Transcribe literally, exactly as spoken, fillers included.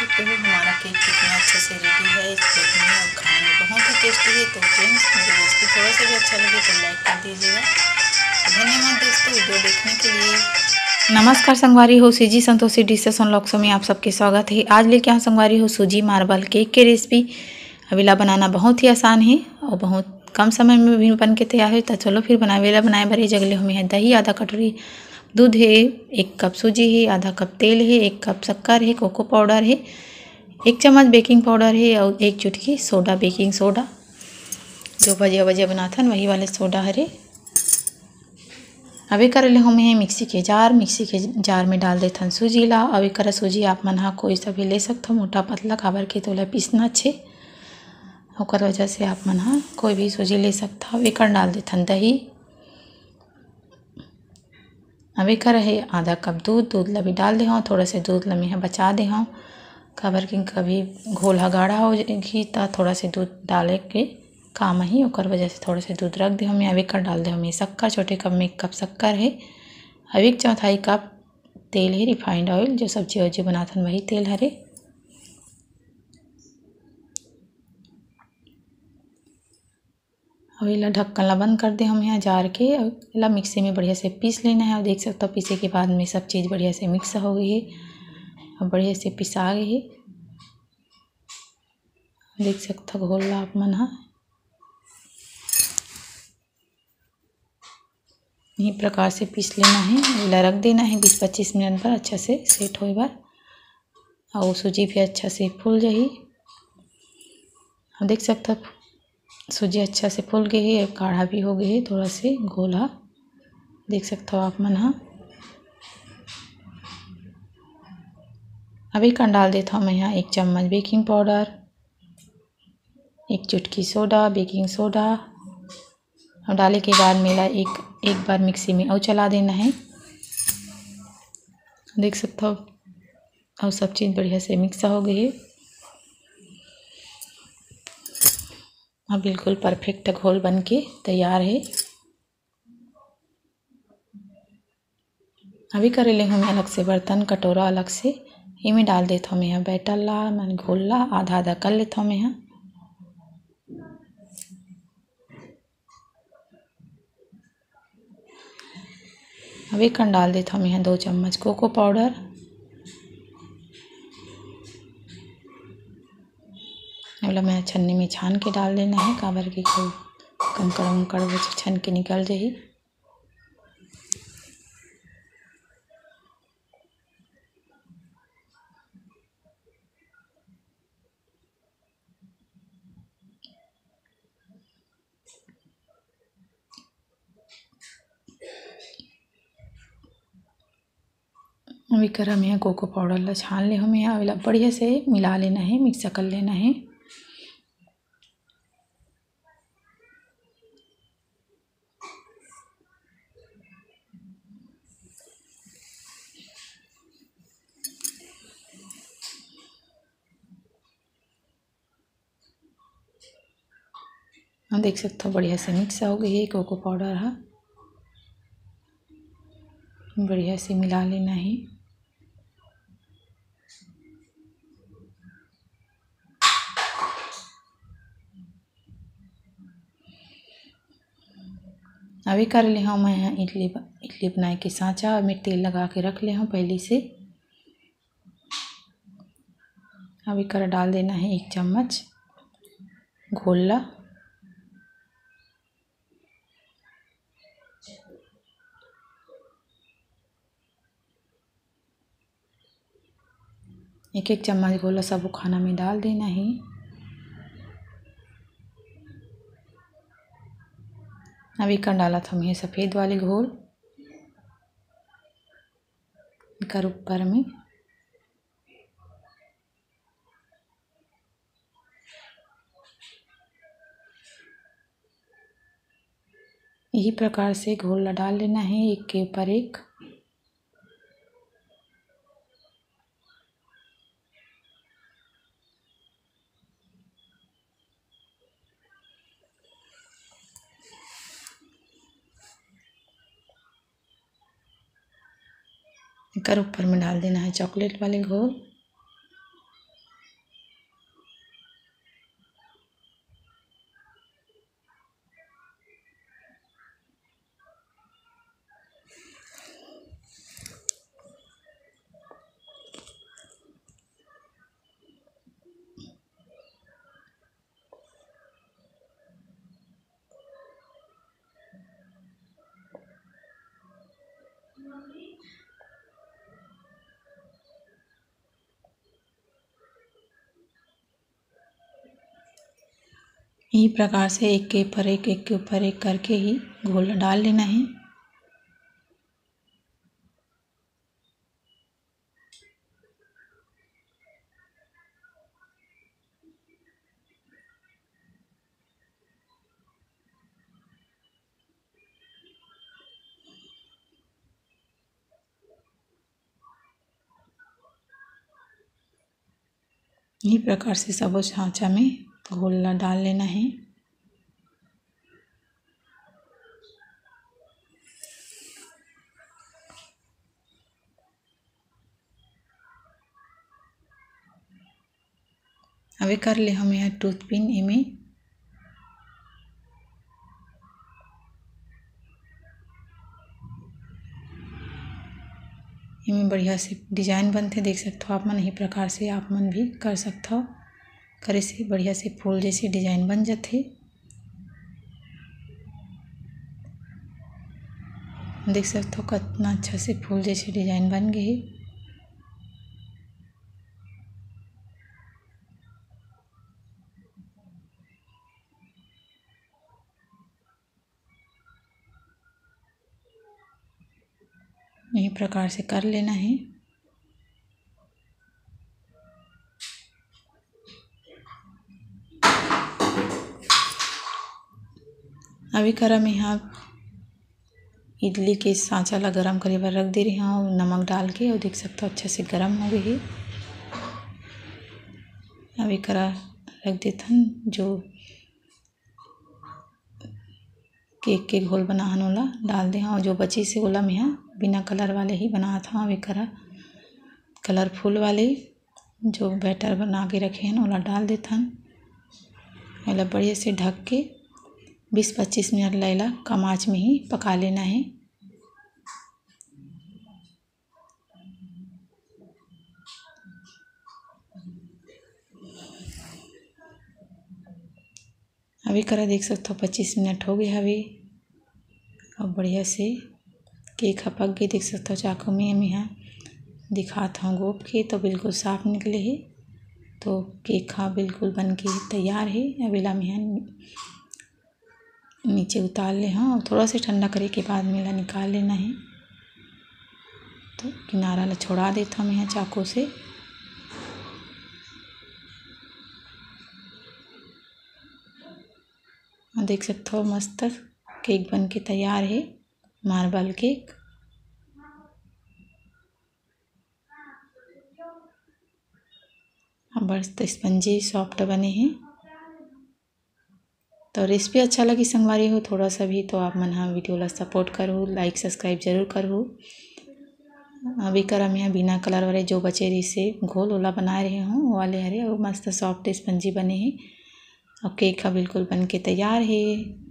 सकते हो हमारा केक कितना अच्छे से रेडी है। इस देखने में और खाने में बहुत ही टेस्टी है। तो फ्रेंड्स, मेरी रेसिपी थोड़ा सा भी अच्छा लगे तो लाइक कर दीजिएगा। धन्यवाद दोस्तों वीडियो देखने के लिए। नमस्कार संगवारी हो, सीजी संतोषी डिशेस अनलॉक्स में आप सबके स्वागत है। आज लेके यहाँ संगवारी हो सूजी मार्बल केक की रेसिपी। अवेला बनाना बहुत ही आसान है और बहुत कम समय में भी बन के तैयार है। तो चलो फिर बनाए वेला बनाए भरे जगले हमें है दही आधा कटोरी, दूध है, एक कप सूजी है, आधा कप तेल है, एक कप शक्कर है, कोको पाउडर है, एक चम्मच बेकिंग पाउडर है और एक चुटकी सोडा बेकिंग सोडा, जो भजिया भजिया बनाथन वही वाले सोडा हरे। अभी कर ले हमें मिक्सी के जार मिक्सी के जार में डाल देथन सूजी ला। अभी कर सूजी आप मन हा कोई सा भी ले सकते हो, मोटा पतला काबर के तोला पीसना अच्छे ओकर वजह से आप मन हा कोई भी सूजी ले सकता हो। एकर डाल देथन दही। अभी कर है आधा कप दूध दूध ला भी डाल दे हूँ। थोड़ा से दूध ला मैं बचा दे हूँ काबर कि कभी घोल हा गाढ़ा हो जाएगी तो थोड़ा से दूध डाले के काम ही ओकर वजह से थोड़ा से दूध रख दे हमें। अभी कर डाल दे हमें शक्कर, छोटे कप में एक कप शक्कर है। अभी एक चौथाई कप तेल है रिफाइंड ऑयल, जो सब्जी वब्जी बनाथन वही तेल हरे। अब इला ढक्कन ला बंद कर दे हम यहाँ जार के। इला मिक्सी में बढ़िया से पीस लेना है और देख सकते हो पीसे के बाद में सब चीज़ बढ़िया से मिक्स हो गई है और बढ़िया से पिसा गई है। देख सकते हो घोल ला आप मन हा यही प्रकार से पीस लेना है। इला रख देना है बीस पच्चीस मिनट पर अच्छा से सेट होए बार और सूजी भी अच्छा से फूल जाही। देख सकते हो सूजी अच्छा से फूल गई है, गाढ़ा भी हो गई है थोड़ा से घोला, देख सकते हो आप मन हा। अभी कर डाल देता हूँ मैं यहाँ एक चम्मच बेकिंग पाउडर, एक चुटकी सोडा बेकिंग सोडा और डाले के बाद मेला एक एक बार मिक्सी में और चला देना है। देख सकते हो और सब चीज़ बढ़िया से मिक्स हो गई है। अब बिल्कुल परफेक्ट घोल बन के तैयार है। अभी कर ले हमें अलग से बर्तन कटोरा अलग से इमें डाल देता हूँ यहाँ बैटर ला मैंने घोल ला आधा आधा कर लेता हूँ मैं यहाँ। अभी कर डाल देता हूँ यहाँ दो चम्मच कोको पाउडर, मतलब मैं छन्नी में छान के डाल देना है काबर की कोई कंकड़ उंकड़ वो छन के निकल जाही। अभी कर हम यहाँ कोको पाउडर ला छान ले हमें यहाँ अभी बढ़िया से मिला लेना है, मिक्स कर लेना है। हम देख सकते हो बढ़िया से मिक्स हो गई है कोको पाउडर हा, बढ़िया से मिला लेना है। अभी कर ले हम यहाँ इडली इडली बनाए के सांचा और मैं तेल लगा के रख ले हूँ पहले से। अभी कर डाल देना है एक चम्मच घोल ला, एक एक चम्मच घोला सब खाना में डाल देना है। अभी कर डाला था मैं सफ़ेद वाले घोल कर ऊपर में। यही प्रकार से घोल ला डाल लेना है एक के ऊपर एक। कर ऊपर में डाल देना है चॉकलेट वाले घोल। इसी प्रकार से एक के ऊपर एक एक के ऊपर एक करके ही घोल डाल लेना है। इसी प्रकार से सब छांचा में घोल डाल लेना है। अभी कर ले हम यहाँ टूथ पिन इमें इमें बढ़िया से डिजाइन बनते देख सकते हो आप मन। यही प्रकार से आप मन भी कर सकते हो। करे से बढ़िया से फूल जैसे डिजाइन बन जाते। देख सकते हो कितना अच्छा से फूल जैसे डिजाइन बन गए। यही प्रकार से कर लेना है। अभी करा मैं यहाँ इडली के सांचा ला गरम करे बर रख दे रही हूँ नमक डाल के, और देख सकते हो अच्छे से गरम हो गई है। अभी करा रख देथन जो केक के घोल बनाहन ओला डाल दे। और जो बची से ओला मैं यहाँ बिना कलर वाले ही बनात हूँ। अभी करा कलरफुल वाले जो बैटर बना के रखे हैं ओला डाल देथन। ओला बढ़िया से ढक के बीस पच्चीस मिनट लैला कम आँच में ही पका लेना है। अभी करा देख सकते हो पच्चीस मिनट हो गए अभी। और बढ़िया से केक पक गई देख सकते हो। चाकू में हम यहाँ दिखाता हूँ गोप के तो बिल्कुल साफ निकले है। तो केक हाँ बिल्कुल बन के तैयार है। अभी ला यहाँ नीचे उतार ले हाँ, और थोड़ा सा ठंडा करे के बाद मेला निकाल लेना है। तो किनारा ला छोड़ा देता हूँ यहाँ चाकू से। देख सकते हो मस्त केक बन के तैयार है, मार्बल केक। बस स्पंजी सॉफ्ट बने हैं। तो रेसिपी अच्छा लगी संगवारी हो थोड़ा सा भी तो आप मन हाँ वीडियो ला सपोर्ट करो, लाइक सब्सक्राइब जरूर करो। अभी कर हम यहाँ बिना कलर वाले जो बचे रही से घोल ओला बना रहे हूँ वो वाले हरे और मस्त सॉफ्ट स्पंजी बने हैं। और केक का बिल्कुल बन के तैयार है।